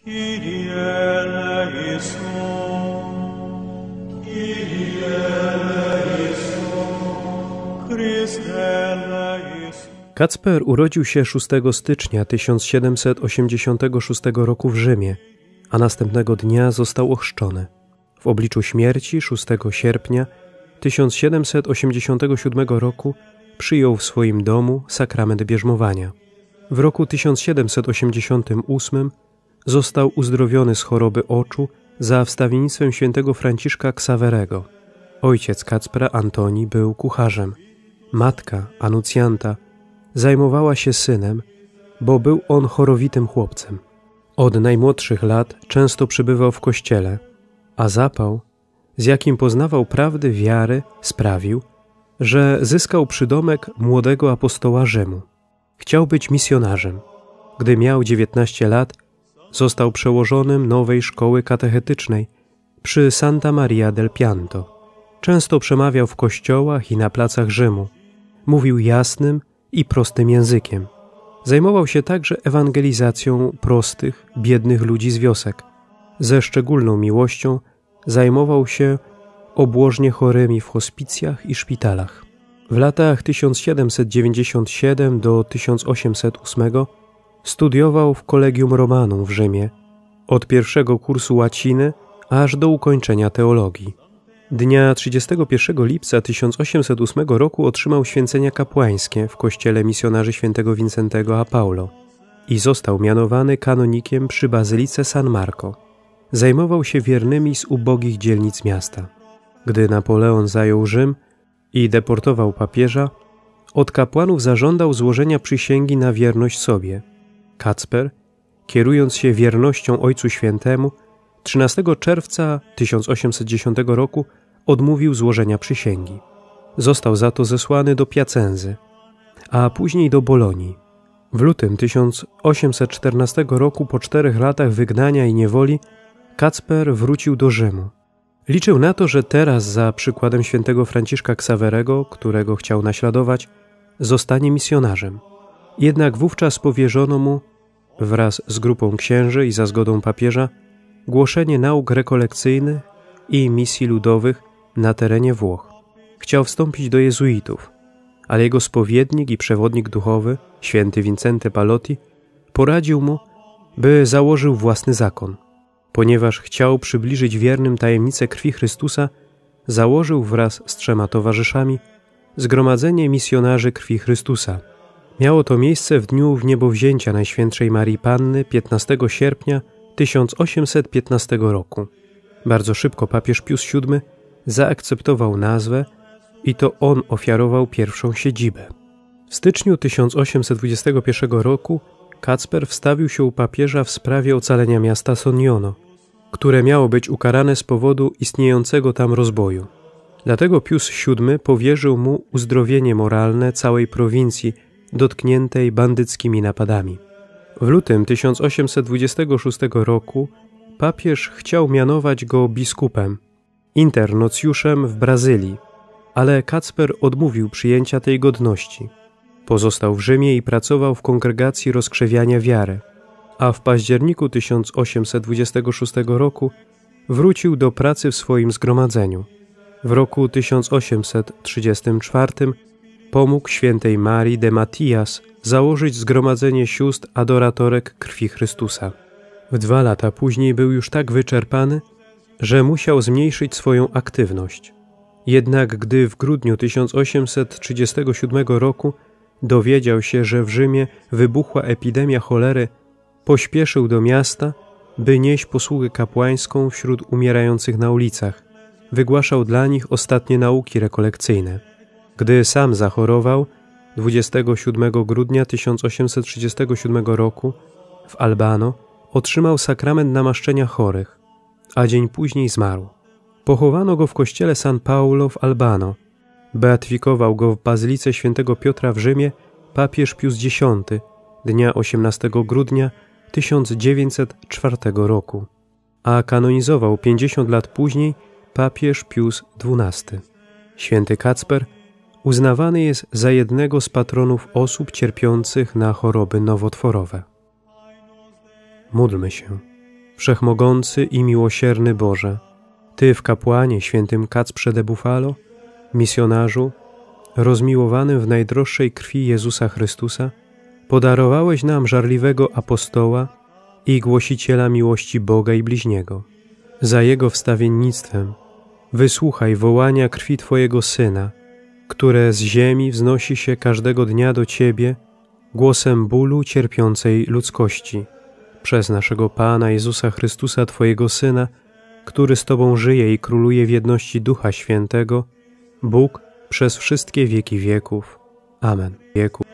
Kyrie eleison, Kyrie eleison, Chryste eleison. Kacper urodził się 6 stycznia 1786 roku w Rzymie, a następnego dnia został ochrzczony. W obliczu śmierci 6 sierpnia 1787 roku przyjął w swoim domu sakrament bierzmowania. W roku 1788 został uzdrowiony z choroby oczu za wstawiennictwem świętego Franciszka Ksawerego. Ojciec Kacpra, Antoni, był kucharzem. Matka, Anucjanta, zajmowała się synem, bo był on chorowitym chłopcem. Od najmłodszych lat często przebywał w kościele, a zapał, z jakim poznawał prawdy wiary, sprawił, że zyskał przydomek młodego apostoła Rzymu. Chciał być misjonarzem. Gdy miał 19 lat, został przełożonym nowej szkoły katechetycznej przy Santa Maria del Pianto. Często przemawiał w kościołach i na placach Rzymu. Mówił jasnym i prostym językiem. Zajmował się także ewangelizacją prostych, biednych ludzi z wiosek. Ze szczególną miłością zajmował się obłożnie chorymi w hospicjach i szpitalach. W latach 1797 do 1808 studiował w Collegium Romanum w Rzymie, od pierwszego kursu łaciny aż do ukończenia teologii. Dnia 31 lipca 1808 roku otrzymał święcenia kapłańskie w kościele misjonarzy świętego Wincentego a Paulo i został mianowany kanonikiem przy Bazylice San Marco. Zajmował się wiernymi z ubogich dzielnic miasta. Gdy Napoleon zajął Rzym i deportował papieża, od kapłanów zażądał złożenia przysięgi na wierność sobie. Kacper, kierując się wiernością Ojcu Świętemu, 13 czerwca 1810 roku odmówił złożenia przysięgi. Został za to zesłany do Piacenzy, a później do Bolonii. W lutym 1814 roku, po 4 latach wygnania i niewoli, Kacper wrócił do Rzymu. Liczył na to, że teraz za przykładem świętego Franciszka Ksawerego, którego chciał naśladować, zostanie misjonarzem. Jednak wówczas powierzono mu, wraz z grupą księży i za zgodą papieża, głoszenie nauk rekolekcyjnych i misji ludowych na terenie Włoch. Chciał wstąpić do jezuitów, ale jego spowiednik i przewodnik duchowy, święty Wincenty Palotti, poradził mu, by założył własny zakon. Ponieważ chciał przybliżyć wiernym tajemnicę krwi Chrystusa, założył wraz z 3 towarzyszami Zgromadzenie Misjonarzy Krwi Chrystusa. Miało to miejsce w dniu wniebowzięcia Najświętszej Marii Panny 15 sierpnia 1815 roku. Bardzo szybko papież Pius VII zaakceptował nazwę i to on ofiarował pierwszą siedzibę. W styczniu 1821 roku Kacper wstawił się u papieża w sprawie ocalenia miasta Soniono, które miało być ukarane z powodu istniejącego tam rozboju. Dlatego Pius VII powierzył mu uzdrowienie moralne całej prowincji dotkniętej bandyckimi napadami. W lutym 1826 roku papież chciał mianować go biskupem, internocjuszem w Brazylii, ale Kacper odmówił przyjęcia tej godności. Pozostał w Rzymie i pracował w kongregacji rozkrzewiania wiary, a w październiku 1826 roku wrócił do pracy w swoim zgromadzeniu. W roku 1834 pomógł świętej Marii de Matias założyć zgromadzenie sióstr adoratorek krwi Chrystusa. W 2 lata później był już tak wyczerpany, że musiał zmniejszyć swoją aktywność. Jednak gdy w grudniu 1837 roku dowiedział się, że w Rzymie wybuchła epidemia cholery, pośpieszył do miasta, by nieść posługę kapłańską wśród umierających na ulicach. Wygłaszał dla nich ostatnie nauki rekolekcyjne. Gdy sam zachorował 27 grudnia 1837 roku w Albano, otrzymał sakrament namaszczenia chorych, a dzień później zmarł. Pochowano go w kościele San Paulo w Albano. Beatyfikował go w Bazylice Świętego Piotra w Rzymie papież Pius X dnia 18 grudnia 1904 roku, a kanonizował 50 lat później papież Pius XII. Święty Kacper uznawany jest za jednego z patronów osób cierpiących na choroby nowotworowe. Módlmy się. Wszechmogący i miłosierny Boże, Ty w kapłanie świętym Kacprze de Bufalo, misjonarzu, rozmiłowanym w najdroższej krwi Jezusa Chrystusa, podarowałeś nam żarliwego apostoła i głosiciela miłości Boga i bliźniego. Za Jego wstawiennictwem wysłuchaj wołania krwi Twojego Syna, które z ziemi wznosi się każdego dnia do Ciebie głosem bólu cierpiącej ludzkości. Przez naszego Pana Jezusa Chrystusa, Twojego Syna, który z Tobą żyje i króluje w jedności Ducha Świętego, Bóg przez wszystkie wieki wieków. Amen.